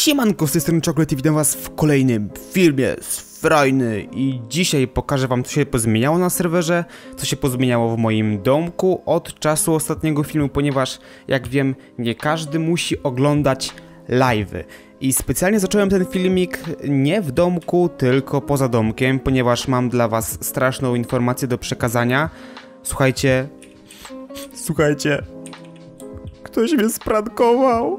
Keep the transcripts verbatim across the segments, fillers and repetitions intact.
Siemanko, z tej strony Chocolate i witam was w kolejnym filmie z Frajny i dzisiaj pokażę wam, co się pozmieniało na serwerze, co się pozmieniało w moim domku od czasu ostatniego filmu, ponieważ jak wiem, nie każdy musi oglądać live'y. I specjalnie zacząłem ten filmik nie w domku, tylko poza domkiem, ponieważ mam dla was straszną informację do przekazania. Słuchajcie, słuchajcie, ktoś mnie sprankował.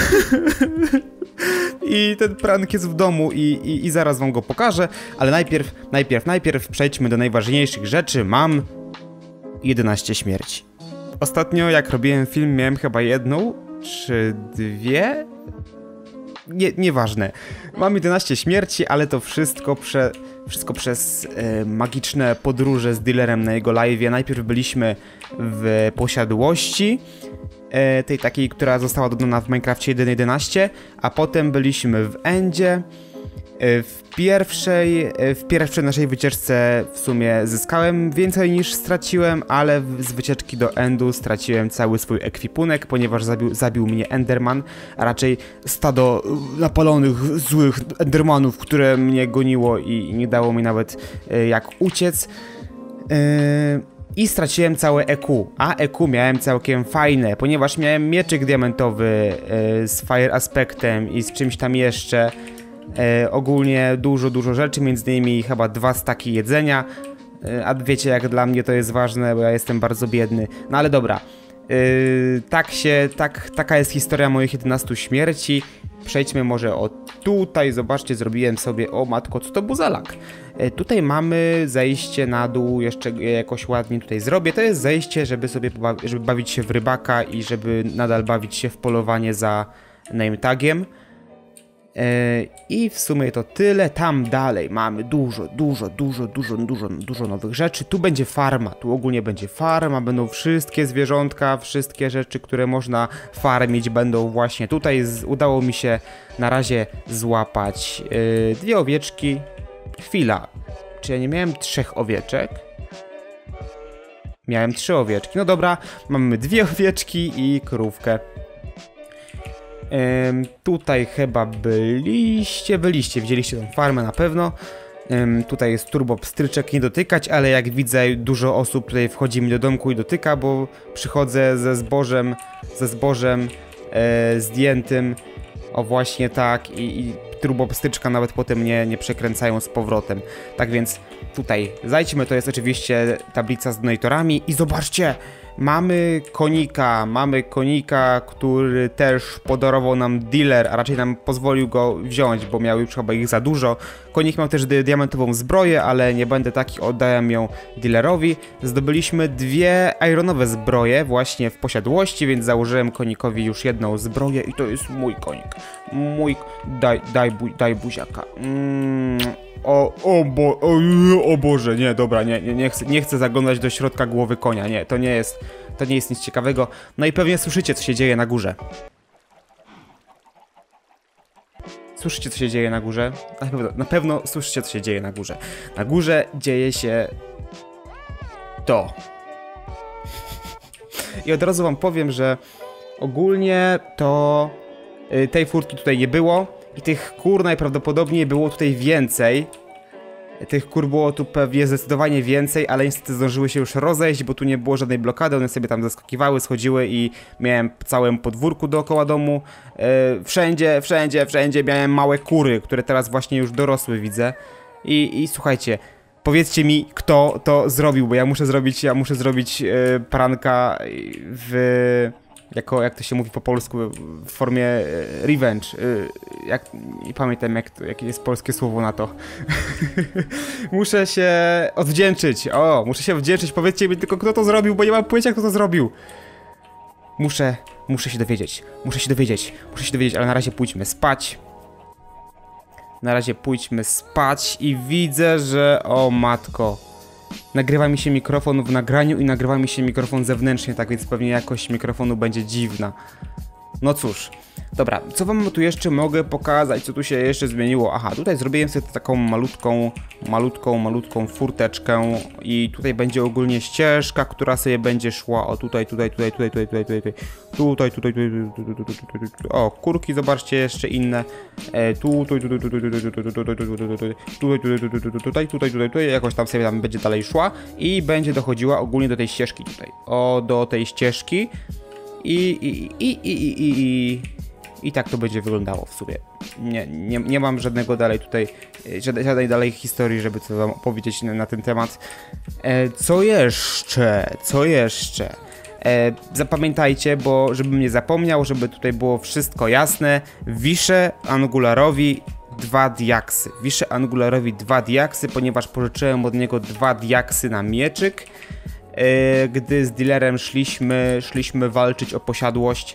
I ten prank jest w domu i, i, i zaraz wam go pokażę, ale najpierw, najpierw, najpierw przejdźmy do najważniejszych rzeczy. Mam jedenaście śmierci. Ostatnio jak robiłem film, miałem chyba jedną czy dwie? Nie, nieważne. Mam jedenaście śmierci, ale to wszystko, prze, wszystko przez e, magiczne podróże z dealerem na jego live'ie. Najpierw byliśmy w posiadłości, e, tej takiej, która została dodana w Minecrafcie jeden jedenaście, a potem byliśmy w Endzie. E, w pierwszej, e, w pierwszej naszej wycieczce w sumie zyskałem więcej niż straciłem, ale w, z wycieczki do Endu straciłem cały swój ekwipunek, ponieważ zabił, zabił mnie Enderman, a raczej stado napalonych, złych Endermanów, które mnie goniło i nie dało mi nawet e, jak uciec. E, I straciłem całe E Q, a E Q miałem całkiem fajne, ponieważ miałem mieczyk diamentowy e, z fire aspektem i z czymś tam jeszcze. E, ogólnie dużo, dużo rzeczy, między innymi chyba dwa staki jedzenia, e, a wiecie jak dla mnie to jest ważne, bo ja jestem bardzo biedny. No ale dobra, e, tak się, tak, taka jest historia moich jedenastu śmierci. Przejdźmy może od tutaj, zobaczcie, zrobiłem sobie, o matko, co to był za lag? E, tutaj mamy zejście na dół, jeszcze jakoś ładnie tutaj zrobię. To jest zejście, żeby sobie żeby bawić się w rybaka i żeby nadal bawić się w polowanie za name tagiem. I w sumie to tyle. Tam dalej mamy dużo, dużo, dużo, dużo, dużo, dużo nowych rzeczy. Tu będzie farma, tu ogólnie będzie farma, będą wszystkie zwierzątka, wszystkie rzeczy, które można farmić, będą właśnie tutaj. Udało mi się na razie złapać yy, dwie owieczki. Chwila, czy ja nie miałem trzech owieczek? Miałem trzy owieczki, no dobra, mamy dwie owieczki i krówkę. Ym, tutaj chyba byliście, byliście, widzieliście tą farmę na pewno. Ym, tutaj jest turbo pstryczek, nie dotykać, ale jak widzę, dużo osób tutaj wchodzi mi do domku i dotyka, bo przychodzę ze zbożem, ze zbożem e, zdjętym, o właśnie tak, i, i turbo pstryczka nawet potem nie, nie przekręcają z powrotem. Tak więc tutaj zajdźmy, to jest oczywiście tablica z donatorami i zobaczcie! Mamy konika, mamy konika, który też podarował nam dealer, a raczej nam pozwolił go wziąć, bo miał już chyba ich za dużo. Konik miał też di diamentową zbroję, ale nie będę takich, oddałem ją dealerowi. Zdobyliśmy dwie ironowe zbroje właśnie w posiadłości, więc założyłem konikowi już jedną zbroję i to jest mój konik. Mój... Daj, daj, bu daj buziaka. Mm. O, o, bo, o, o Boże, nie, dobra, nie, nie, nie, chcę, nie chcę zaglądać do środka głowy konia, nie, to nie jest, to nie jest nic ciekawego. No i pewnie słyszycie, co się dzieje na górze. Słyszycie, co się dzieje na górze? Na pewno, na pewno słyszycie, co się dzieje na górze. Na górze dzieje się to. I od razu wam powiem, że ogólnie to y, tej furtki tutaj nie było. I tych kur najprawdopodobniej było tutaj więcej. Tych kur było tu pewnie zdecydowanie więcej, ale niestety zdążyły się już rozejść, bo tu nie było żadnej blokady, one sobie tam zaskakiwały, schodziły i miałem całym podwórku dookoła domu. Yy, wszędzie, wszędzie, wszędzie miałem małe kury, które teraz właśnie już dorosły, widzę. I, i słuchajcie, powiedzcie mi, kto to zrobił, bo ja muszę zrobić, ja muszę zrobić yy, pranka w... Jako, jak to się mówi po polsku, w formie e, revenge. E, jak, nie pamiętam, jak to, jakie jest polskie słowo na to. Muszę się odwdzięczyć. O, muszę się odwdzięczyć. Powiedzcie mi tylko, kto to zrobił, bo nie mam pojęcia, kto to zrobił. Muszę, muszę się dowiedzieć. Muszę się dowiedzieć. Muszę się dowiedzieć, ale na razie pójdźmy spać. Na razie pójdźmy spać i widzę, że... O matko. Nagrywa mi się mikrofon w nagraniu i nagrywa mi się mikrofon zewnętrznie, tak więc pewnie jakość mikrofonu będzie dziwna. No cóż, Dobra, co wam tu jeszcze mogę pokazać, co tu się jeszcze zmieniło? Aha, tutaj zrobiłem sobie taką malutką, malutką, malutką furteczkę i tutaj będzie ogólnie ścieżka, która sobie będzie szła, o tutaj, tutaj, tutaj, tutaj, tutaj, tutaj, tutaj, tutaj, tutaj, tutaj, tutaj, o, kurki, zobaczcie, jeszcze inne, tutaj, tutaj, tutaj, tutaj, tutaj, tutaj, tutaj, tutaj, jakoś tam sobie tam będzie dalej szła i będzie dochodziła ogólnie do tej ścieżki tutaj, o, do tej ścieżki i, i, i, i, i, i, i I tak to będzie wyglądało w sumie. Nie, nie, nie mam żadnego dalej tutaj, żadnej, żadnej dalej historii, żeby co wam opowiedzieć na, na ten temat. E, co jeszcze? Co jeszcze? E, zapamiętajcie, bo żebym nie zapomniał, żeby tutaj było wszystko jasne. Wiszę Angularowi dwa diaksy. Wiszę Angularowi dwa diaksy, ponieważ pożyczyłem od niego dwa diaksy na mieczyk. E, gdy z dealerem szliśmy, szliśmy walczyć o posiadłość.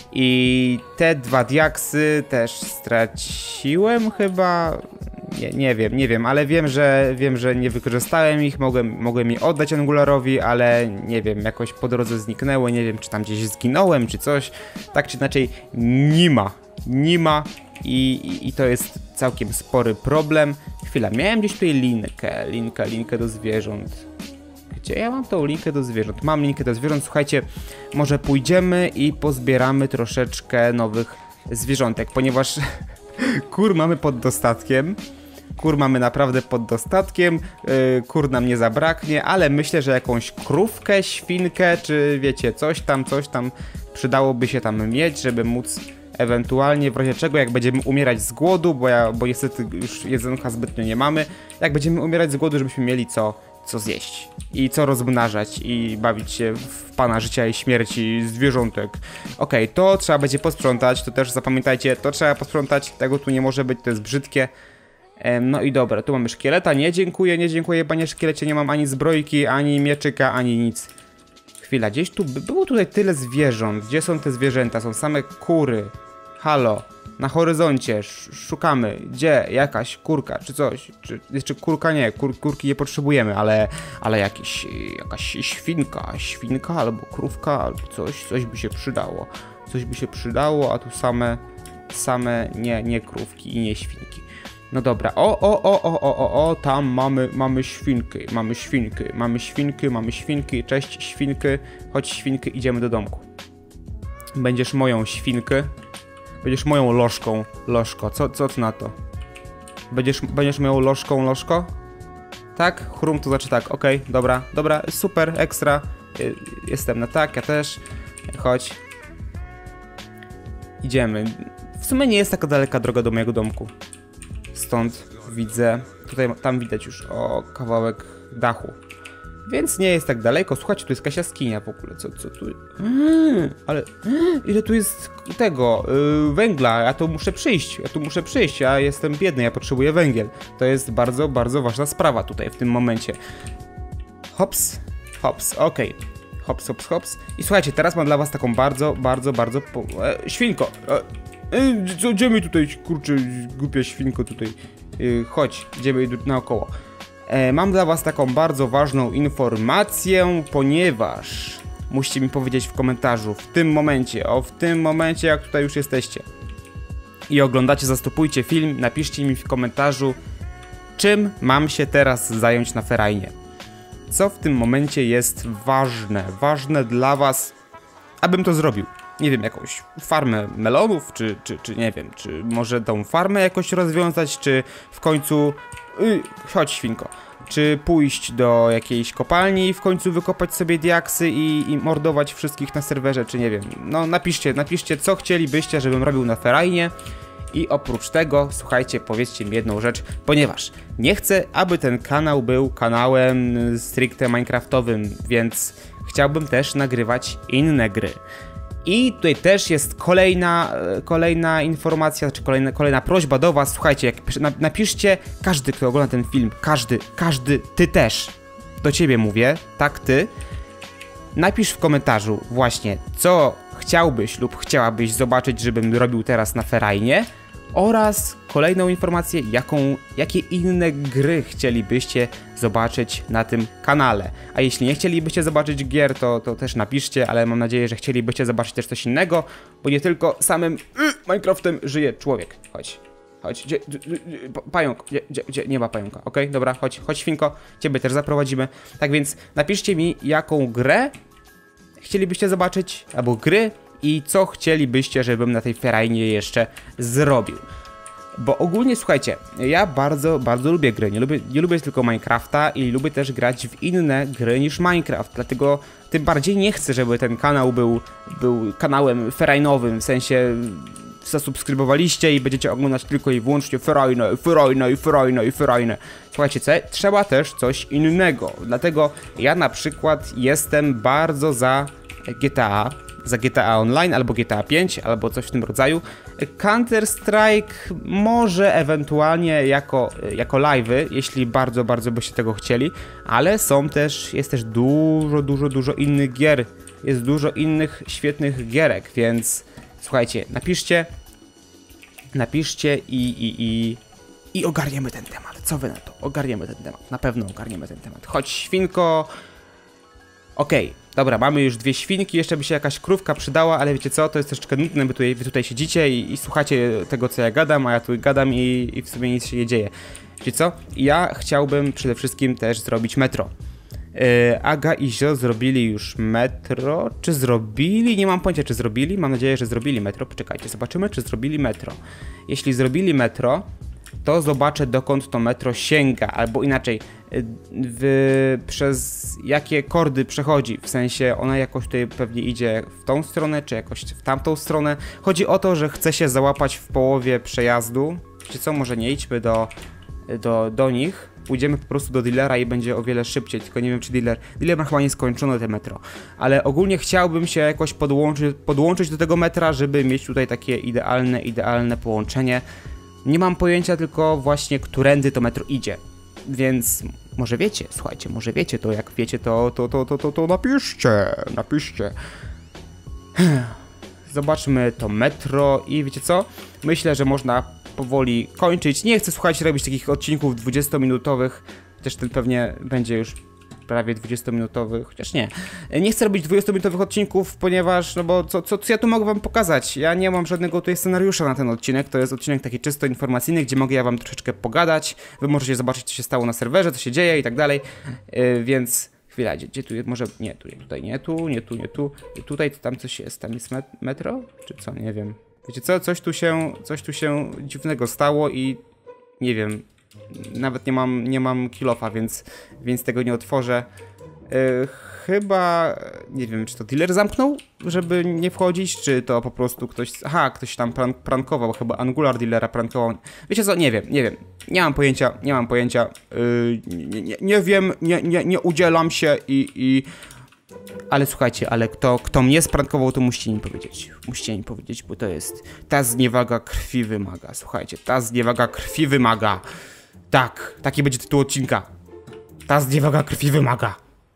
I te dwa diaksy też straciłem chyba, nie, nie wiem, nie wiem, ale wiem, że wiem, że nie wykorzystałem ich, mogłem, mogłem je oddać Angularowi, ale nie wiem, jakoś po drodze zniknęły, nie wiem, czy tam gdzieś zginąłem, czy coś, tak czy inaczej nie ma, nie ma i, i, i to jest całkiem spory problem. Chwila, miałem gdzieś tutaj linkę, linkę, linkę do zwierząt. Gdzie ja mam tą linkę do zwierząt? Mam linkę do zwierząt, słuchajcie, może pójdziemy i pozbieramy troszeczkę nowych zwierzątek, ponieważ kur mamy pod dostatkiem, kur mamy naprawdę pod dostatkiem, yy, kur nam nie zabraknie, ale myślę, że jakąś krówkę, świnkę, czy wiecie, coś tam, coś tam przydałoby się tam mieć, żeby móc ewentualnie w razie czego, jak będziemy umierać z głodu, bo, ja, bo niestety już jedzonka zbytnio nie mamy, jak będziemy umierać z głodu, żebyśmy mieli co co zjeść i co rozmnażać i bawić się w pana życia i śmierci zwierzątek. Okej, okay, to trzeba będzie posprzątać, to też zapamiętajcie, to trzeba posprzątać, tego tu nie może być, to jest brzydkie. Ehm, no i dobra, tu mamy szkieleta, nie dziękuję, nie dziękuję panie szkielecie, nie mam ani zbrojki, ani mieczyka, ani nic. Chwila, gdzieś tu, było tutaj tyle zwierząt, gdzie są te zwierzęta, są same kury, halo. Na horyzoncie, szukamy, gdzie jakaś kurka, czy coś, czy jeszcze kurka nie, kur, kurki nie potrzebujemy, ale, ale jakiś, jakaś świnka, świnka albo krówka, albo coś, coś by się przydało, coś by się przydało, a tu same, same nie, nie krówki i nie świnki. No dobra, o, o, o, o, o, o, o, tam mamy, mamy świnki, mamy świnki, mamy świnki, mamy świnki, cześć świnki, chodź świnki, idziemy do domku. Będziesz moją świnkę. Będziesz moją lożką, lożko, co, co ty na to? Będziesz, będziesz moją lożką, lożko? Tak? Chrum to znaczy tak, okej, okay, dobra, dobra, super, ekstra. Jestem na tak, ja też. Chodź. Idziemy. W sumie nie jest taka daleka droga do mojego domku. Stąd widzę, tutaj, tam widać już, o, kawałek dachu. Więc nie jest tak daleko. Słuchajcie, tu jest jakaś jaskinia w ogóle. Co, co tu? Hmm, ale hmm, ile tu jest tego yy, węgla? Ja tu muszę przyjść. Ja tu muszę przyjść. Ja jestem biedny, ja potrzebuję węgiel. To jest bardzo, bardzo ważna sprawa tutaj w tym momencie. Hops, hops, okej. Okay. Hops, hops, hops. I słuchajcie, teraz mam dla was taką bardzo, bardzo, bardzo... Po... E, świnko! E, e, co, gdzie mi tutaj, kurczę, głupia świnko tutaj? E, chodź, idziemy naokoło. E, mam dla was taką bardzo ważną informację, ponieważ musicie mi powiedzieć w komentarzu, w tym momencie, o w tym momencie, jak tutaj już jesteście i oglądacie, zastopujcie film, napiszcie mi w komentarzu, czym mam się teraz zająć na ferajnie. Co w tym momencie jest ważne, ważne dla was, abym to zrobił. Nie wiem, jakąś farmę melonów, czy, czy, czy nie wiem, czy może tą farmę jakoś rozwiązać, czy w końcu... Yy, chodź świnko. Czy pójść do jakiejś kopalni i w końcu wykopać sobie diaksy i, i mordować wszystkich na serwerze, czy nie wiem. No napiszcie, napiszcie co chcielibyście, żebym robił na ferajnie. I oprócz tego, słuchajcie, powiedzcie mi jedną rzecz, ponieważ nie chcę, aby ten kanał był kanałem stricte minecraftowym, więc chciałbym też nagrywać inne gry. I tutaj też jest kolejna, kolejna informacja, czy kolejna, kolejna prośba do was. Słuchajcie, jak napiszcie, każdy, kto ogląda ten film, każdy, każdy, ty też, do ciebie mówię, tak ty, napisz w komentarzu właśnie, co chciałbyś lub chciałabyś zobaczyć, żebym robił teraz na Ferajnie, oraz kolejną informację, jaką, jakie inne gry chcielibyście zobaczyć na tym kanale. A jeśli nie chcielibyście zobaczyć gier, to, to też napiszcie, ale mam nadzieję, że chcielibyście zobaczyć też coś innego, bo nie tylko samym y, Minecraftem żyje człowiek. Chodź, chodź, gdzie, gdzie, gdzie, pająk, gdzie, gdzie, gdzie, nie ma pająka, okej, okay? Dobra, chodź, chodź świnko, ciebie też zaprowadzimy. Tak więc napiszcie mi, jaką grę chcielibyście zobaczyć, albo gry, i co chcielibyście, żebym na tej Ferajnie jeszcze zrobił. Bo ogólnie, słuchajcie, ja bardzo, bardzo lubię gry. Nie lubię, nie lubię tylko Minecrafta i lubię też grać w inne gry niż Minecraft. Dlatego tym bardziej nie chcę, żeby ten kanał był, był kanałem ferajnowym, w sensie zasubskrybowaliście i będziecie oglądać tylko i wyłącznie Ferajne, Ferajne i Ferajne i Ferajne. Słuchajcie, co? Trzeba też coś innego. Dlatego ja na przykład jestem bardzo za G T A. Za G T A Online, albo G T A pięć, albo coś w tym rodzaju. Counter-Strike może ewentualnie jako, jako live'y, jeśli bardzo, bardzo byście tego chcieli, ale są też, jest też dużo, dużo, dużo innych gier. Jest dużo innych świetnych gierek, więc słuchajcie, napiszcie, napiszcie i, i, i, i ogarniemy ten temat. Co wy na to? Ogarniemy ten temat. Na pewno ogarniemy ten temat. Chodź, świnko. Okej, okay, dobra, mamy już dwie świnki, jeszcze by się jakaś krówka przydała, ale wiecie co, to jest troszeczkę nudne, bo tutaj, wy tutaj siedzicie i, i słuchacie tego, co ja gadam, a ja tu gadam i, i w sumie nic się nie dzieje. Wiecie co, ja chciałbym przede wszystkim też zrobić metro. Yy, Aga i Zio zrobili już metro, czy zrobili? Nie mam pojęcia, czy zrobili, mam nadzieję, że zrobili metro, poczekajcie, zobaczymy, czy zrobili metro. Jeśli zrobili metro, to zobaczę, dokąd to metro sięga, albo inaczej, w, przez jakie kordy przechodzi, w sensie ona jakoś tutaj pewnie idzie w tą stronę, czy jakoś w tamtą stronę. Chodzi o to, że chce się załapać w połowie przejazdu. Wiecie co, może nie idźmy do, do, do nich, pójdziemy po prostu do dealera i będzie o wiele szybciej, tylko nie wiem, czy dealer, dealer ma chyba nieskończone te metro, ale ogólnie chciałbym się jakoś podłączyć, podłączyć do tego metra, żeby mieć tutaj takie idealne, idealne połączenie. Nie mam pojęcia tylko właśnie, którędy to metro idzie, więc może wiecie, słuchajcie, może wiecie to, jak wiecie to, to, to, to, to, to napiszcie, napiszcie. Zobaczmy to metro i wiecie co? Myślę, że można powoli kończyć. Nie chcę, słuchajcie, robić takich odcinków dwudziestominutowych, chociaż ten pewnie będzie już prawie dwudziestominutowy, chociaż nie. Nie chcę robić dwudziestominutowych odcinków, ponieważ, no bo co, co, co ja tu mogę wam pokazać? Ja nie mam żadnego tutaj scenariusza na ten odcinek, to jest odcinek taki czysto informacyjny, gdzie mogę ja wam troszeczkę pogadać, wy możecie zobaczyć, co się stało na serwerze, co się dzieje i tak dalej, yy, więc chwila, gdzie, gdzie tu jest, może, nie, tu, tutaj nie tu, nie tu, nie tu, tutaj tam coś jest, tam jest met metro, czy co, nie wiem. Wiecie co, coś tu się, coś tu się dziwnego stało i nie wiem. Nawet nie mam, nie mam kilofa, więc, więc tego nie otworzę. Yy, chyba, nie wiem, czy to dealer zamknął, żeby nie wchodzić, czy to po prostu ktoś, aha, ktoś tam prank, prankował, chyba Angular dealera prankował. Wiecie co, nie wiem, nie wiem, nie mam pojęcia, nie mam pojęcia, yy, nie, nie, nie wiem, nie, nie, nie udzielam się i, i... Ale słuchajcie, ale kto, kto mnie sprankował, to musicie mi powiedzieć. Musicie mi powiedzieć, bo to jest, ta zniewaga krwi wymaga, słuchajcie, ta zniewaga krwi wymaga. Tak, taki będzie tytuł odcinka. Ta zniewaga krwi wymaga.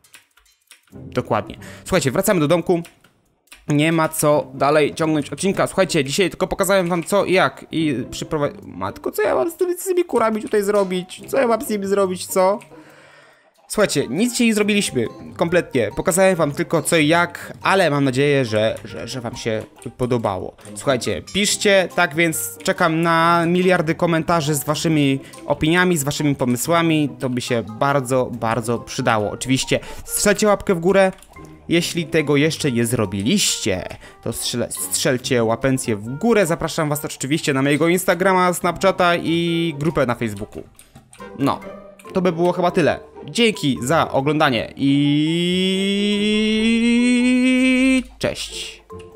Dokładnie. Słuchajcie, wracamy do domku. Nie ma co dalej ciągnąć odcinka. Słuchajcie, dzisiaj tylko pokazałem wam co i jak. I przyprowadzić... Matko, co ja mam z tymi, z tymi kurami tutaj zrobić? Co ja mam z nimi zrobić, co? Słuchajcie, nic się nie zrobiliśmy, kompletnie. Pokazałem wam tylko co i jak, ale mam nadzieję, że, że, że wam się podobało. Słuchajcie, piszcie, tak więc czekam na miliardy komentarzy z waszymi opiniami, z waszymi pomysłami. To by się bardzo, bardzo przydało. Oczywiście strzelcie łapkę w górę. Jeśli tego jeszcze nie zrobiliście, to strzel strzelcie łapencję w górę. Zapraszam was oczywiście na mojego Instagrama, Snapchata i grupę na Facebooku. No, to by było chyba tyle. Dzięki za oglądanie i cześć.